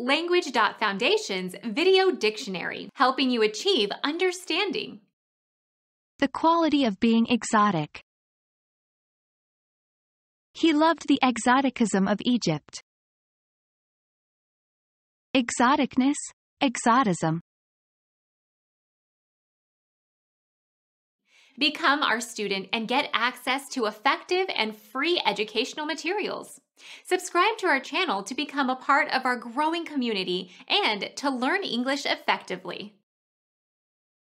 Language.Foundation's Video Dictionary, helping you achieve understanding. The quality of being exotic. He loved the exoticism of Egypt. Exoticness, exotism. Become our student and get access to effective and free educational materials. Subscribe to our channel to become a part of our growing community and to learn English effectively.